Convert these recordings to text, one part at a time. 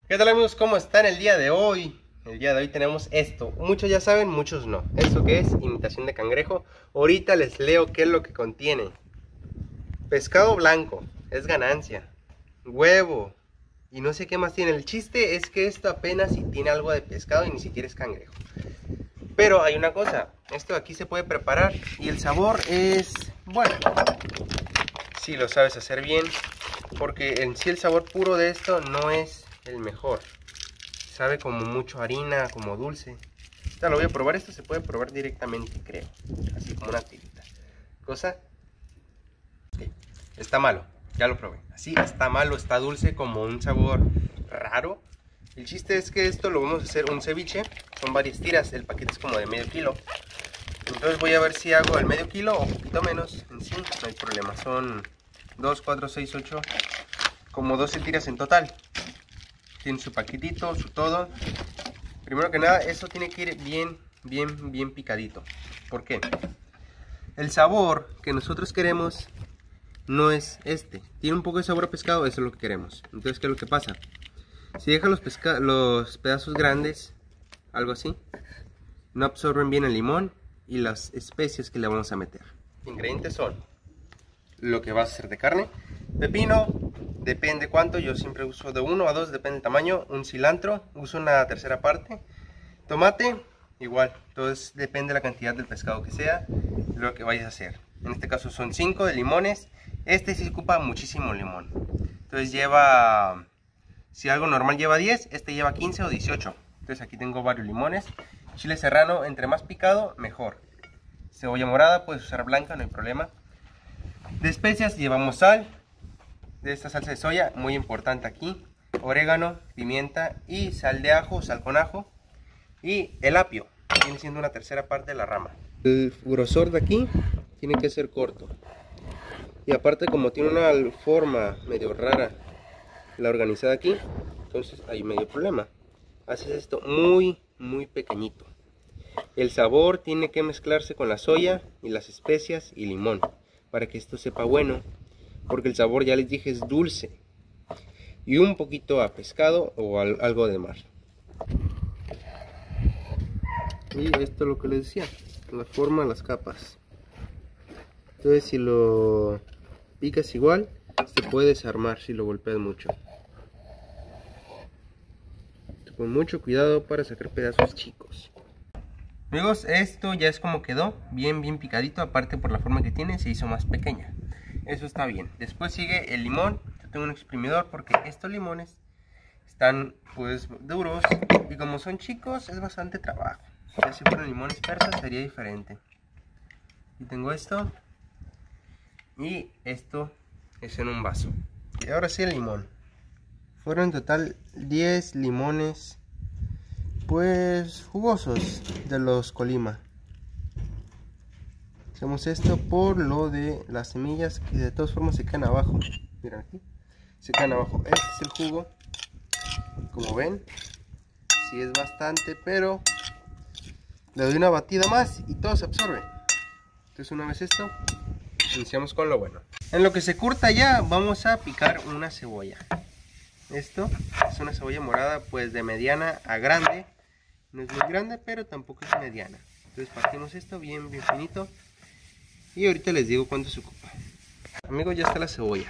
¿Qué tal amigos? ¿Cómo están el día de hoy? El día de hoy tenemos esto. Muchos ya saben, muchos no. ¿Esto qué es? Imitación de cangrejo. Ahorita les leo qué es lo que contiene. Pescado blanco, es ganancia. Huevo. Y no sé qué más tiene. El chiste es que esto apenas si tiene algo de pescado y ni siquiera es cangrejo. Pero hay una cosa. Esto aquí se puede preparar y el sabor es bueno. Si lo sabes hacer bien. Porque en sí el sabor puro de esto no es el mejor. Sabe como mucho harina, como dulce. Ahorita lo voy a probar. Esto se puede probar directamente, creo. Así como una tirita. Cosa. Okay. Está malo. Ya lo probé. Así está malo, está dulce, como un sabor raro. El chiste es que esto lo vamos a hacer un ceviche. Son varias tiras. El paquete es como de medio kilo. Entonces voy a ver si hago el medio kilo o un poquito menos. En sí, no hay problema. Son 2, 4, 6, 8. Como 12 tiras en total. Tiene su paquetito, su todo. Primero que nada, eso tiene que ir bien picadito. ¿Por qué? El sabor que nosotros queremos no es este. Tiene un poco de sabor a pescado, eso es lo que queremos. Entonces, ¿qué es lo que pasa? Si dejan los pedazos grandes, algo así, no absorben bien el limón y las especias que le vamos a meter. Los ingredientes son lo que vas a hacer de carne, pepino, depende cuánto, yo siempre uso de 1 a 2, depende del tamaño, un cilantro, uso una tercera parte, tomate, igual, entonces depende de la cantidad del pescado que sea, lo que vayas a hacer. En este caso son 5 de limones, este sí ocupa muchísimo limón, entonces lleva, si algo normal lleva 10, este lleva 15 o 18, entonces aquí tengo varios limones. Chile serrano, entre más picado, mejor. Cebolla morada, puedes usar blanca, no hay problema. De especias llevamos sal, de esta salsa de soya, muy importante aquí, orégano, pimienta y sal de ajo, sal con ajo, y el apio, viene siendo una tercera parte de la rama. El grosor de aquí tiene que ser corto, y aparte como tiene una forma medio rara la organizada aquí, entonces hay medio problema. Haces esto muy pequeñito. El sabor tiene que mezclarse con la soya y las especias y limón para que esto sepa bueno, porque el sabor, ya les dije, es dulce y un poquito a pescado o algo de mar. Y esto es lo que les decía, la forma, las capas. Entonces si lo picas igual, se puede desarmar si lo golpeas mucho. Con mucho cuidado para sacar pedazos chicos. Amigos, esto ya es como quedó, bien picadito, aparte por la forma que tiene se hizo más pequeña. Eso está bien. Después sigue el limón. Yo tengo un exprimidor porque estos limones están pues duros y como son chicos es bastante trabajo. Ya si fueran limones persas sería diferente. Y tengo esto y esto es en un vaso. Y ahora sí el limón. Fueron en total 10 limones pues jugosos de los Colima. Hacemos esto por lo de las semillas que de todas formas se quedan abajo. Miren aquí, se quedan abajo. Este es el jugo, como ven, sí es bastante, pero le doy una batida más y todo se absorbe. Entonces una vez esto, iniciamos con lo bueno. En lo que se curta ya, vamos a picar una cebolla. Esto es una cebolla morada pues de mediana a grande. No es muy grande, pero tampoco es mediana. Entonces partimos esto bien finito. Y ahorita les digo cuánto se ocupa. Amigos, ya está la cebolla.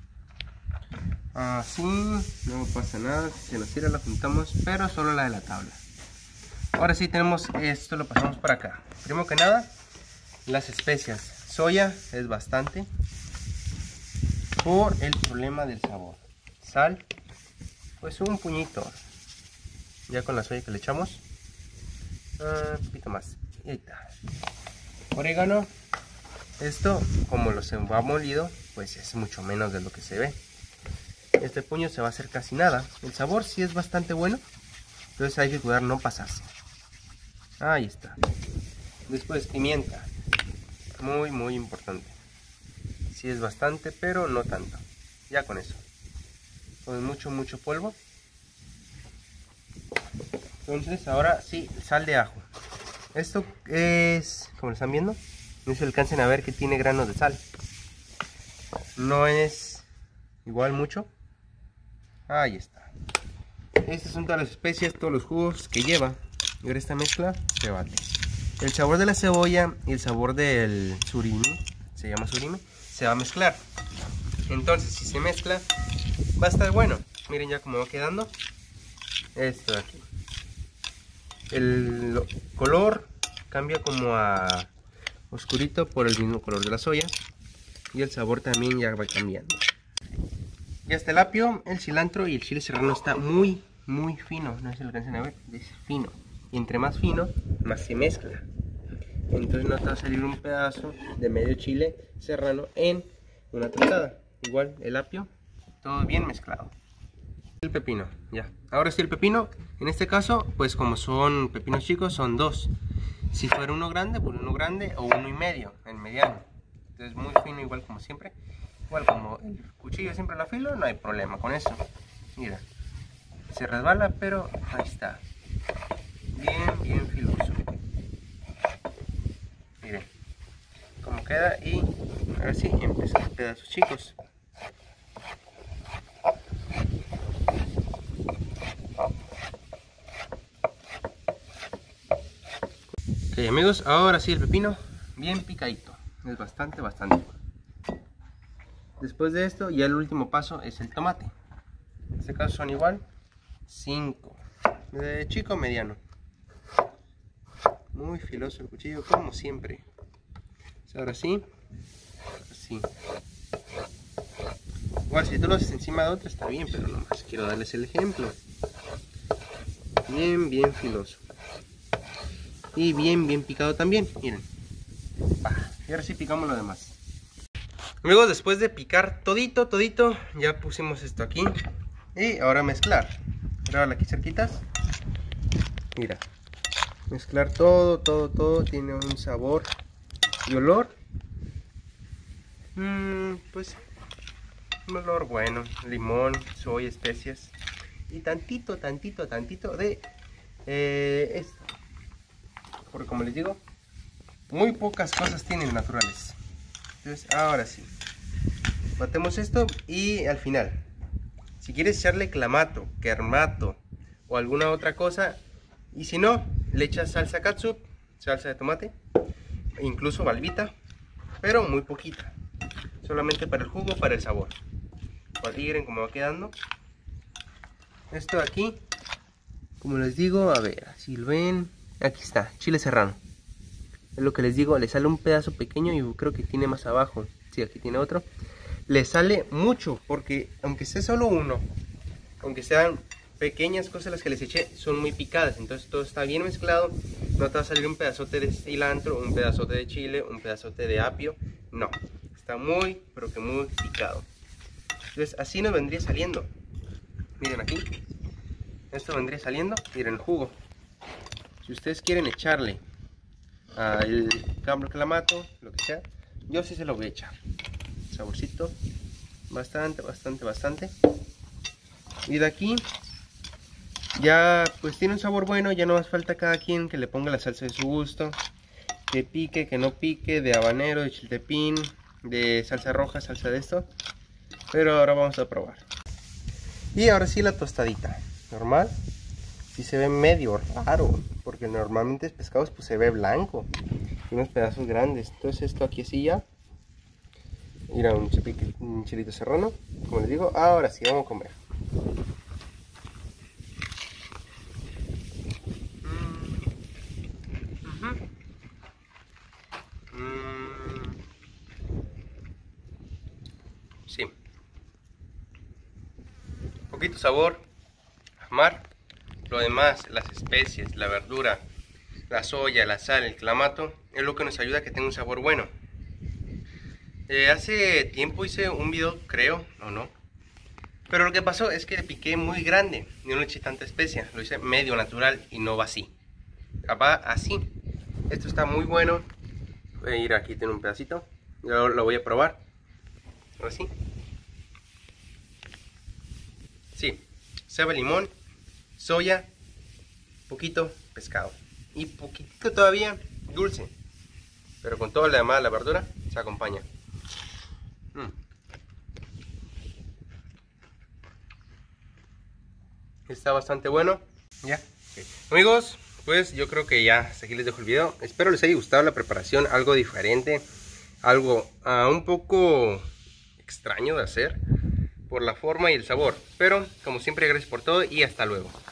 Así, no pasa nada. Si se nos tira la juntamos, pero solo la de la tabla. Ahora sí tenemos esto, lo pasamos para acá. Primero que nada, las especias. Soya es bastante. Por el problema del sabor. Sal, pues un puñito. Ya con la soya que le echamos. Un poquito más. Y ahí está. Orégano. Esto, como lo se va molido, pues es mucho menos de lo que se ve. Este puño se va a hacer casi nada. El sabor sí es bastante bueno. Entonces hay que cuidar no pasarse. Ahí está. Después pimienta. Muy importante. Sí es bastante, pero no tanto. Ya con eso. Con mucho polvo. Entonces ahora sí, sal de ajo. Esto es, como lo están viendo, no sé si alcancen a ver que tiene granos de sal. No es igual mucho. Ahí está. Estas son todas las especias, todos los jugos que lleva. Y ahora esta mezcla se bate. El sabor de la cebolla y el sabor del surimi, se llama surimi, se va a mezclar. Entonces si se mezcla va a estar bueno. Miren ya cómo va quedando. Esto de aquí. El color cambia como a oscurito por el mismo color de la soya. Y el sabor también ya va cambiando. Ya está el apio, el cilantro y el chile serrano está muy fino. No sé si lo alcanzan a ver, es fino. Y entre más fino, más se mezcla. Entonces no te va a salir un pedazo de medio chile serrano en una tostada. Igual el apio, todo bien mezclado. El pepino, ya. Ahora sí el pepino, en este caso, pues como son pepinos chicos, son dos. Si fuera uno grande, pues uno grande o uno y medio, el mediano. Entonces muy fino igual como siempre. Igual como el cuchillo siempre lo afilo, no hay problema con eso. Mira, se resbala, pero ahí está. Bien filoso. Miren cómo queda y ahora sí empiezan los pedazos chicos. Ok amigos, ahora sí el pepino bien picadito. Es bastante. Después de esto ya el último paso es el tomate. En este caso son igual 5. De chico a mediano. Muy filoso el cuchillo como siempre. Ahora sí, así. Igual si tú lo haces encima de otro está bien, pero nomás quiero darles el ejemplo. Bien filoso. Y bien picado también, miren. Y ahora sí picamos lo demás. Amigos, después de picar todito, ya pusimos esto aquí. Y ahora mezclar. Grábalo aquí cerquitas. Mira. Mezclar todo. Tiene un sabor y olor. Pues un olor bueno. Limón, soya, especias. Y tantito de esto. Porque como les digo, muy pocas cosas tienen naturales. Entonces ahora sí. Batemos esto y al final, si quieres echarle clamato, kermato o alguna otra cosa, y si no, le echas salsa catsup, salsa de tomate, incluso valvita, pero muy poquita, solamente para el jugo, para el sabor. Pues miren cómo va quedando. Esto de aquí, como les digo, a ver, si lo ven, aquí está, chile serrano. Es lo que les digo, le sale un pedazo pequeño y creo que tiene más abajo. Sí, aquí tiene otro. Le sale mucho porque aunque sea solo uno, aunque sean pequeñas cosas las que les eché, son muy picadas. Entonces todo está bien mezclado. No te va a salir un pedazote de cilantro, un pedazote de chile, un pedazote de apio. No, está muy, pero que muy picado. Entonces así nos vendría saliendo. Miren aquí. Esto vendría saliendo. Miren el jugo. Si ustedes quieren echarle el clamato, lo que sea, yo sí se lo voy a echar. Saborcito bastante. Y de aquí ya pues tiene un sabor bueno. Ya no más falta cada quien que le ponga la salsa de su gusto, que pique, que no pique, de habanero, de chiltepín, de salsa roja, salsa de esto. Pero ahora vamos a probar. Y ahora sí la tostadita normal. Sí se ve medio raro, porque normalmente el pescado pues se ve blanco y unos pedazos grandes. Entonces esto aquí así ya. Mira, un chilito serrano, como les digo. Ahora sí, vamos a comer. Sí. Poquito sabor a mar. Lo demás, las especias, la verdura, la soya, la sal, el clamato, es lo que nos ayuda a que tenga un sabor bueno. Hace tiempo hice un video, creo, o no. Pero lo que pasó es que le piqué muy grande y no le eché tanta especia. Lo hice medio natural y no va así. Va así. Esto está muy bueno. Voy a ir aquí, tiene un pedacito. Yo lo voy a probar. Ahora sí. Sí. Sabe limón, soya, poquito pescado. Y poquitito todavía dulce. Pero con toda la demás, la verdura, se acompaña. Está bastante bueno. Ya. Okay. Amigos, pues yo creo que ya hasta aquí les dejo el video. Espero les haya gustado la preparación, algo diferente, algo un poco extraño de hacer por la forma y el sabor. Pero como siempre, gracias por todo y hasta luego.